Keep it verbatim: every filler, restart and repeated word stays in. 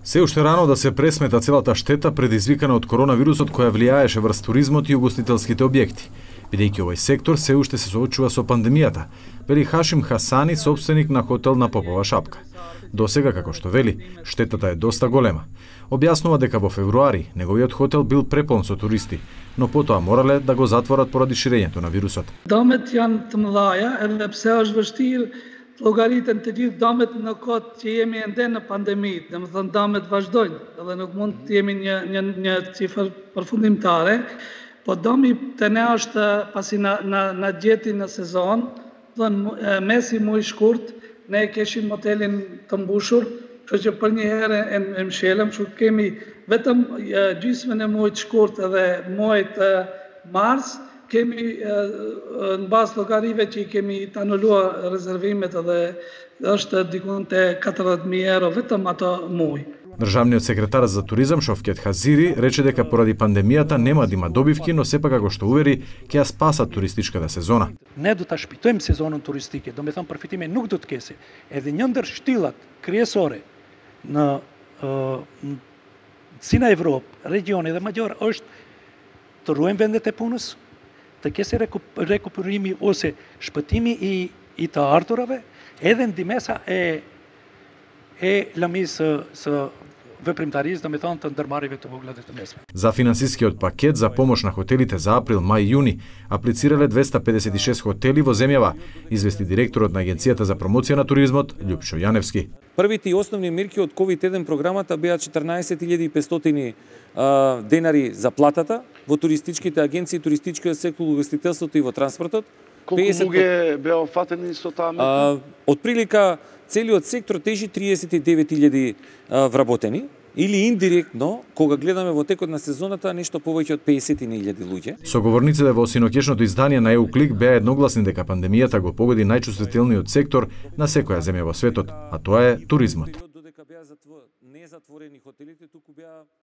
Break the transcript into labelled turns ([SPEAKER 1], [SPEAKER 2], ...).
[SPEAKER 1] Се уште рано да се пресмета целата штета предизвикана од коронавирусот која влијаеше врз туризмот и угостителските објекти, бидејќи овој сектор се уште се соочува со пандемијата, вели Хашим Хасани, собственик на хотел на Попова шапка. Досега, како што вели, штетата е доста голема. Објаснува дека во февруари неговиот хотел бил преполн со туристи, но потоа морале да го затворат поради ширењето на вирусот.
[SPEAKER 2] Домет јан të mëdhaja, edhe pse është vështirë llogaritën të gjithë domet në kohë që jemi ende në pandemi, domethënë domet vazhdojnë, edhe nuk mund të jemi një një një cifër përfundimtare, po domi të ne është pasi na na na gjeti në sezon, thënë mesi muaj shkurt, ne keshim motelin të mbushur, kështu që për një herë e, e mshelëm, kështu kemi vetëm gjysmën e muajit shkurt edhe muajit mars, kemi në bazë llogarive që i kemi të anuluar rezervimet edhe është dikun te katërdhjetë mijë euro vetëm ato muaj.
[SPEAKER 1] Државниот секретар за туризам Шовкет Хазири рече дека поради пандемијата нема да има добивки, но сепак како што увери ќе ја спасат туристичката сезона.
[SPEAKER 3] Не до та shpijtojmë sezonën turistike, do me thënë përfitime nuk do të kesi. Edhe një ndër shtillat kryesore në uh, si në Evropë, regioni dhe magjor është të ruajmë vendet e punës, të kesi rekuperimi ose shpëtimi i, i të ardhurave, edhe ndimesa e e lëmisë së veprimtarisë, do me thonë të ndërmarrjeve të vogla dhe të mesme.
[SPEAKER 1] За финансискиот пакет за помош на хотелите за април, мај и јуни аплицирале двеста педесет и шест хотели во земјава, извести директорот на Агенцијата за промоција на туризмот Љупчо Јаневски.
[SPEAKER 4] Првите и основни мерки од ковид еден програмата беа четрнаесет илјади и петстотини денари за платата во туристичките агенции, туристичкиот сектор, угостителството и во транспортот.
[SPEAKER 5] Колку луѓе беа фатени со таа мерка?
[SPEAKER 4] Од прилика целиот сектор тежи триесет и девет илјади вработени, или индиректно, кога гледаме во текот на сезоната, нешто повеќе од песет илјади луѓе.
[SPEAKER 1] Соговорниците во синокешното издание на ЕУ-клик беа едногласни дека пандемијата го погоди најчувствителниот сектор на секоја земја во светот, а тоа е туризмот.